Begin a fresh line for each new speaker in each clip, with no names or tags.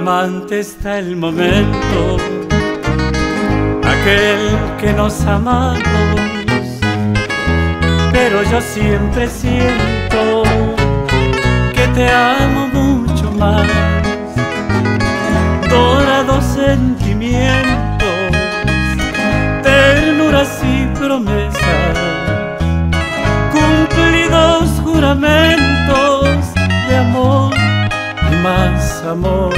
flamante está el momento, aquel que nos amamos, pero yo siempre siento que te amo mucho más. Dorados sentimientos, ternuras y promesas, cumplidos juramentos de amor y más amor,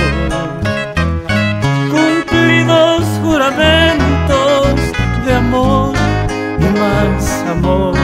cumplidos juramentos de amor y más amor.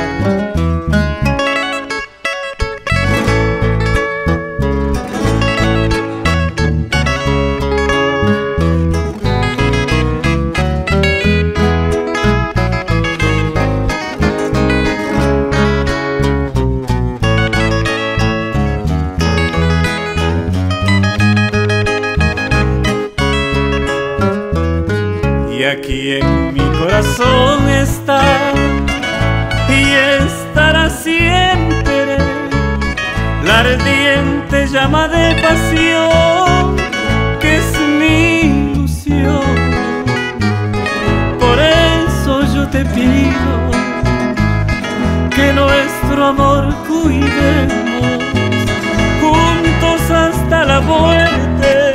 Y aquí en mi corazón está y estará siempre la ardiente llama de pasión que es mi ilusión. Por eso yo te pido que nuestro amor cuidemos juntos hasta la muerte.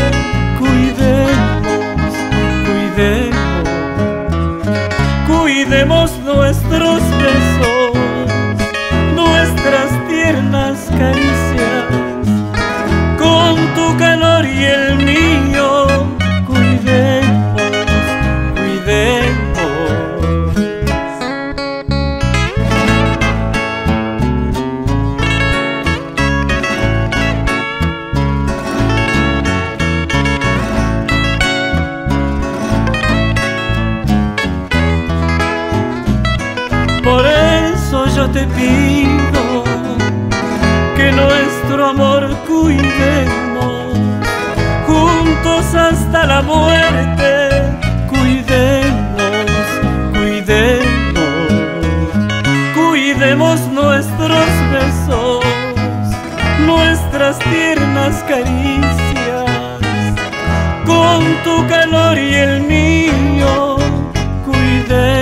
Cuidemos nuestros besos, nuestras tiernas caricias, con tu calor y el mío. Cuidemos, cuidemos. Por eso yo te pido que nuestro amor cuidemos juntos hasta la muerte. Cuidemos, cuidemos, cuidemos nuestros besos, nuestras tiernas caricias, con tu calor y el mío. Cuidemos.